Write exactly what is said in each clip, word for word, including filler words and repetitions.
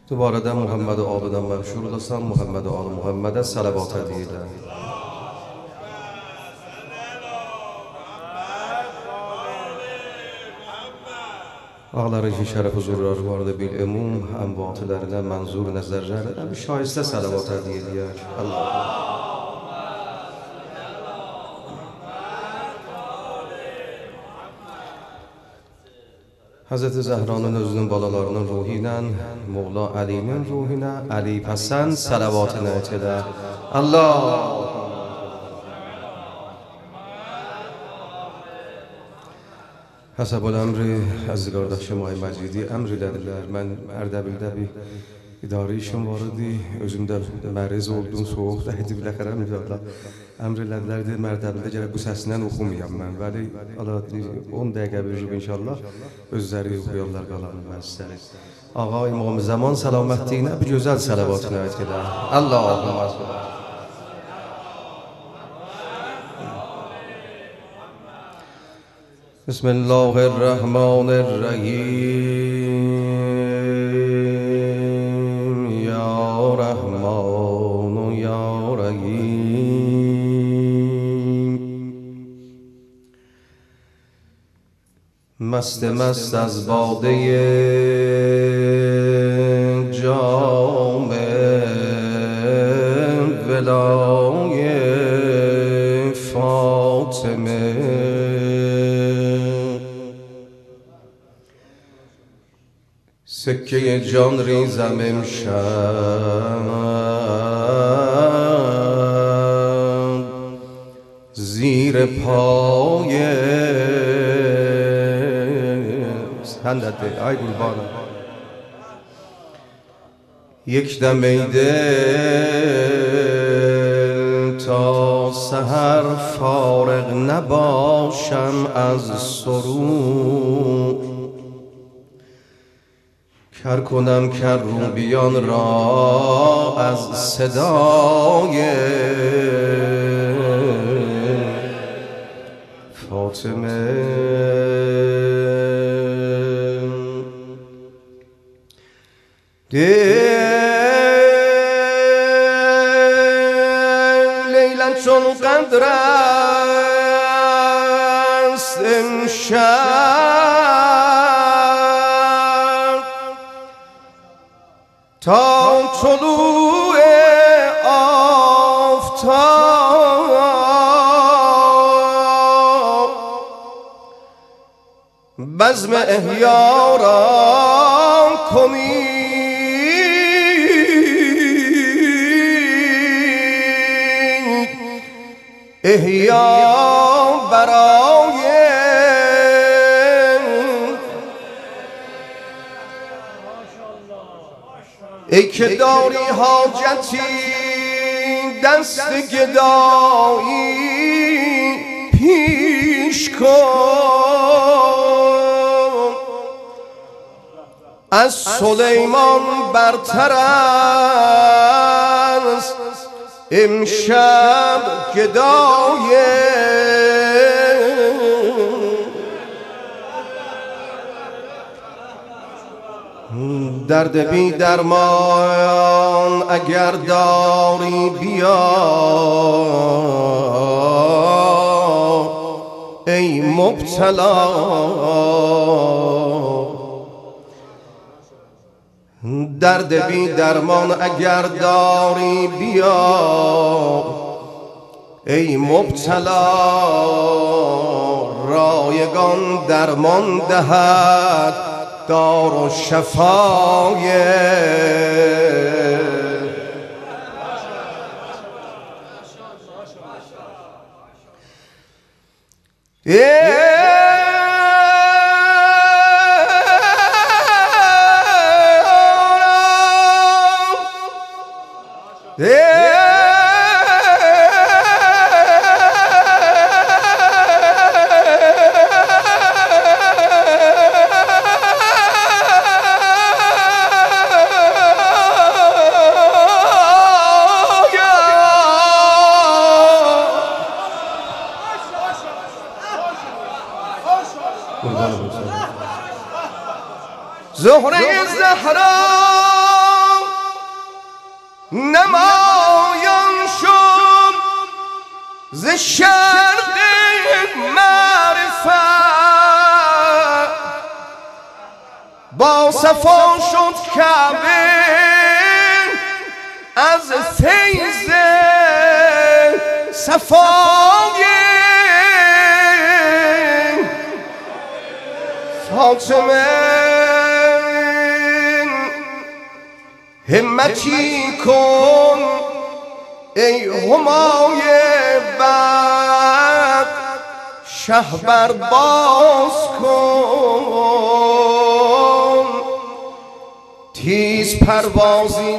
دوباره در محمد و آل مشهور قسم محمد و آل محمد صلوات دیده ağları şeref huzurları vardı bil umum envatlarına manzur nazarlarına bir şayeste salavat hediye ediyor. Allah. Hazreti Zehra'nın özünün balalarının ruhuyla Moğla Ali'nin ruhuna Ali Pasan salavatını ettiler. Allah. حسب الامر از kardeşim Ay Məcidi əmr elədilər. Mən Ərdəbildə bir idari işim var idi. Özümdə məriz oldum, soğuqda idi biləxərəm idilər. Əmr elədilər dedi, Ərdəbildə gərək bu səsindən oxumayam mən. Vəli on dəqiqə verib inşallah özləri oxuyarlar qalanı vəzləri. Ağa İmam Zaman səlamətliyinə bir gözəl salavatını etdilər. Allahümmə salli. بسم الله الرحمن الرحیم یا رحمان یا رحیم مست مست از باده جام ولای فاطمه سکه جان ریزم امشب زیر پای هندته ای قربانم یک دم ای دل تا سحر فارغ نباشم از سرور کر کنم کروبیان را از صدای فاطمه لیلا چون قدر است امشب تا طلوع آفتاب بزم احیا را کنی احیا برای ای که داری حاجتی دست گدایی پیش کن از سلیمان برتر است امشب گدای درد بی درمان اگر داری بیا ای مبتلا درد بی درمان اگر داری بیا ای مبتلا رایگان درمان دهد دار و شفای زهره زهرا نمایان شد ز شرق معرفت با صفا شد کعبه از فیض صفای فاطمه همتی کن ای همای بد شهبر باز کن تیز پروازی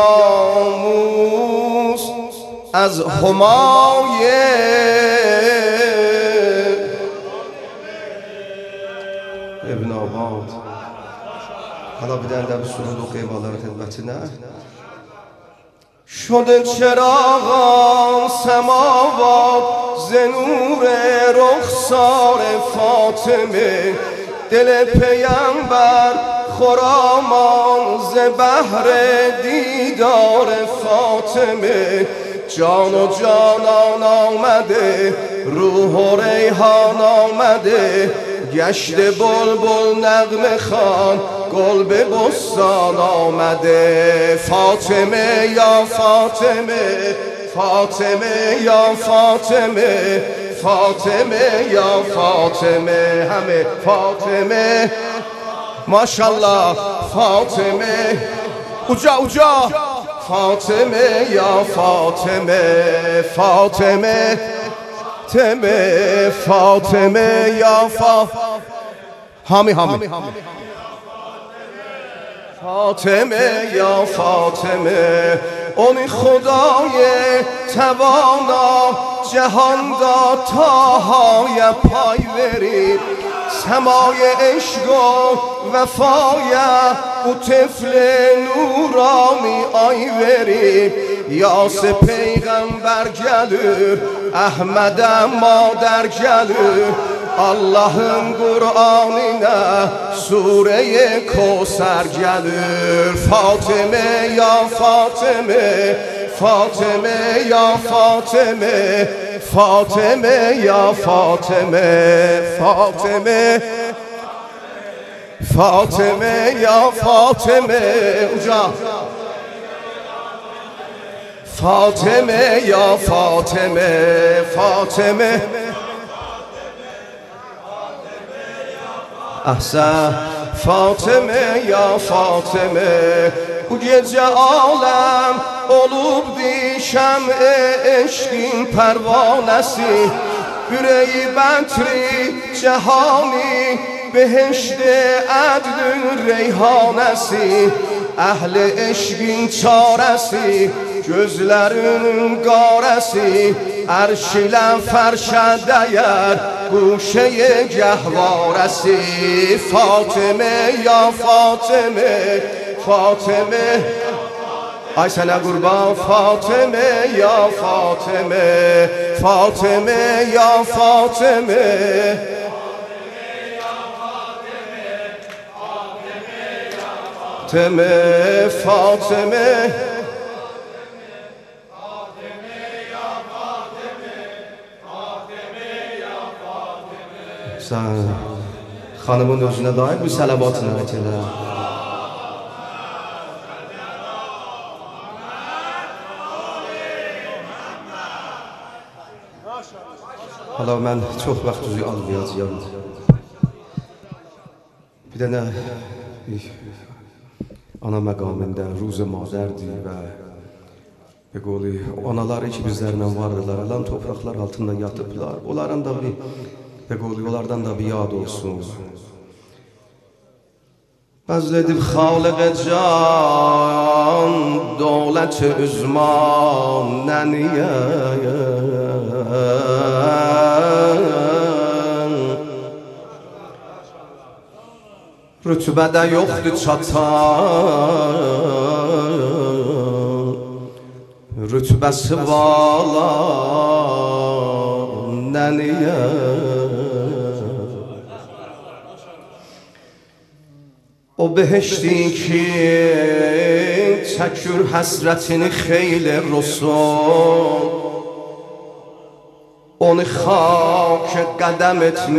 بیاموز از همای ابن آباد. حالا بدن در سرود و قیمالار خدمتنا شده چراغان سماوات ز نور رخسار فاطمه دل پیامبر خرامان ز بحر دیدار فاطمه جان و جانان آمده روح و ریحان آمده گشت بلبل نغمه خوان گل به بستان آمده فاطمه یا فاطمه فاطمه یا فاطمه فاطمه یا فاطمه همه فاطمه ماشاءالله فاطمه اوجا اوجا فاطمه یا فاطمه فاطمه فاطمه فاطمه یا فا هامی هامی فاطمه یا فاطمه اونی خدای توانا جهان داد تا های پای بری سمای عشق و وفای او طفل نورانی آی بری یاس پیغمبر گلür احمدم مادر گلür Allah'ın Kur'an'ına Sure-i Kevser gelir Fatime ya Fatime Fatime ya Fatime Fatime ya Fatime Fatime Fatime ya Fatime Uca Fatime ya Fatime Fatime Ahsen Fatime ya Fatime Bu gece alem olubdi şem'e eşkin pervanesi Yüreği bentri cehani Beheşte edlün reyhanesi Ehli eşkin çaresi Gözlerinin qaresi Erş ile ferşe değer Guşe gehvaresi Fatime ya Fatime Fatime Ay sana kurban Fatime ya Fatime Fatime ya Fatime Fatime Fatime Sen hanımın özüne dair bu salavatını etele. Hala mən çox vaxt üzü almayacağım. Bir dənə ana məqamında Ruzi Madərdir və به قولی آناlar ki bizlərlə vardılar, alan topraklar altında yatıblar. Onların da bir به قولی onlardan da bir yad olsun. Bəzlədib xalq can dövlət üzman nəniyə Rütbədə yoxdur çatan Rütbəsi vala nəniyə O behişti ki çəkür həsrətini xeyli Rasul, onu xak qədəm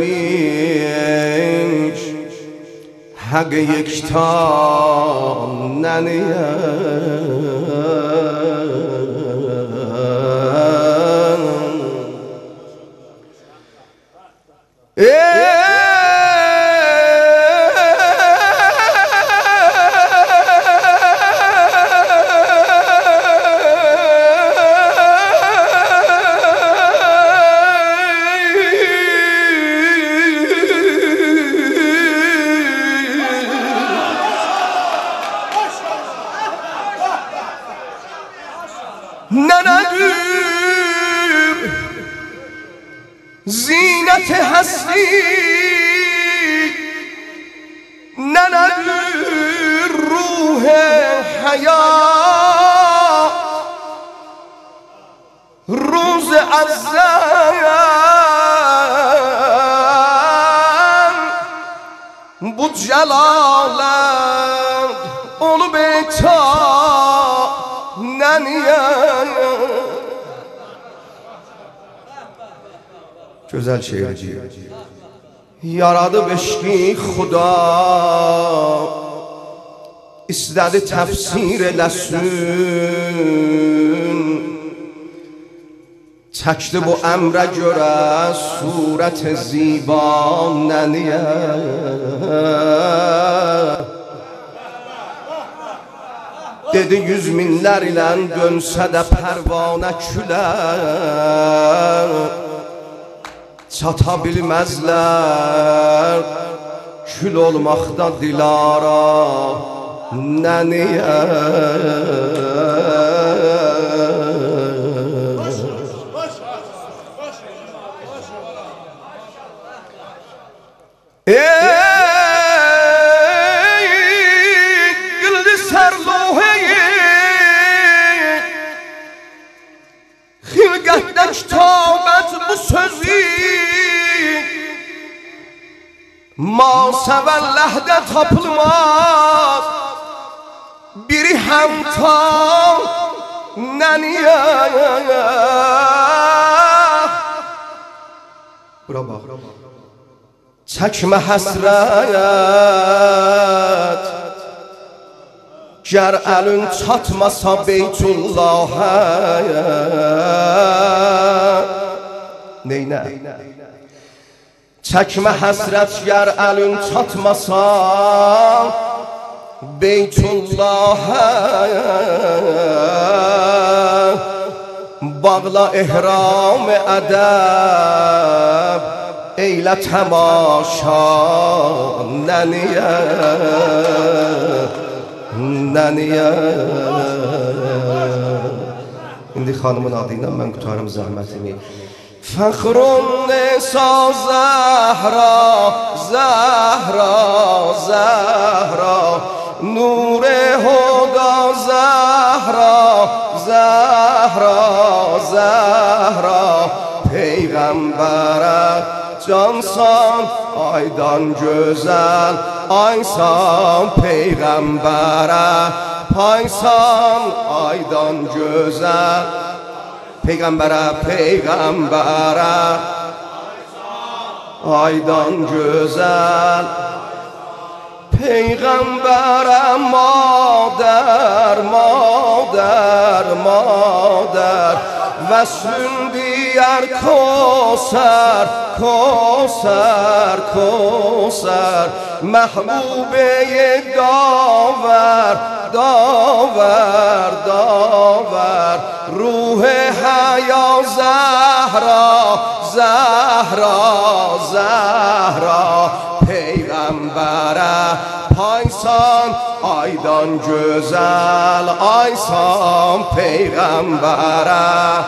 etmiş Hak yekta neniye nenedir zineti hasti, nenedir ruh hayat, روز azan bu celalet onu beta neniye. Güzel şiirci. Yaradı beşki Xuda, istedi tefsir eləsin, çəkdi bu əmrə görə surət ziba nəniyə. Dedi yüz minlər ilə dönsə də pərvanə külər, çata bilməzlər kül olmaqda Dilara nəniyə. Ey gildi serluheyi hilgətdə kitabət bu sözü masəvəlləhdə tapılmaz biri həmtan nəniyə. Bura bax, çəkmə həsrət gər əlin çatmasa Beytullahə. Neynə? Çəkmə həsrət gər əlin çatmasa Beytullahə, bağla ehram-ı ədəb, eylə təmaşa nəniyə, nəniyə. İndi xanımın adı ilə mən qutarım zəhmətimi. Fəxrun nisa Zəhra, Zəhra, Zəhra, nur-i huda Zəhra, Zəhra, Zəhra, Peyğəmbərə cansan, aydan gözəl, aysan Peyğəmbərə paysan, aydan gözəl. Peyğəmbərə, Peyğəmbərə aydan gözəl. Peyğəmbərə madər, madər, madər, vəslün diyər Kosər, Kosər, Kosər, məhbub-i daver, daver, daver, ruh-i həya Zəhra, Zəhra, Zəhra, Peyğəmbərə paysan, aydan gözəl, aysan Peyğəmbərə.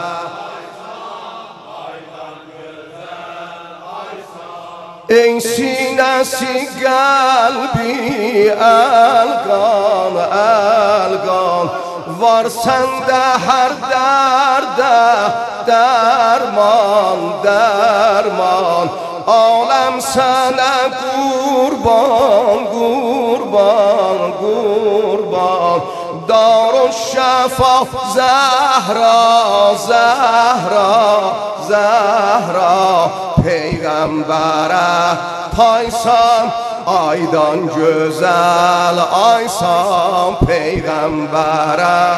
Ey sinəsi qəlbi əlqan, əlqan, var səndə hər dərdə dərman, dərman, aləm sənə qurban, qurban. شفا زهرا زهرا زهرا پیغمبره پایسان aydan güzel aysan peygambere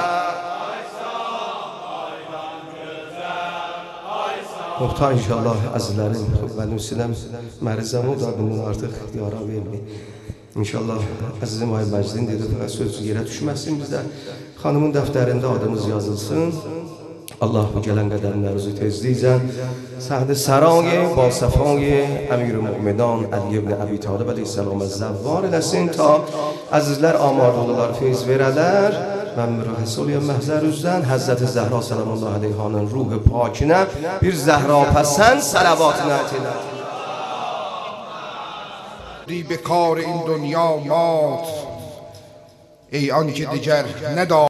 Muhtar inşallah azizlerim benim sinem mərizəm o da bunun artıq ixtiyara vermir. İnşallah əzizim Ay Məcdin dedi fəqət söz yerə düşməsin bizdə. Xanımın dəftərində adımız yazılsın. Allah bu gələn qədəmlərinizi tezliklə səhd-i sərayı با صفای امیر المؤمنان علی ibn Əbi Talib əleyhissalam zəvvar eləsin ta əzizlər amad olurlar, feyz verələr. Mən mürəxəsoluyam məhzər üzdən Həzrəti Zəhra salamallahu aleyhanın ruhu pakinə bir Zəhra pəsən salavatına etilə. دی به کار این دنیا مات ای آنکه دیگر نداری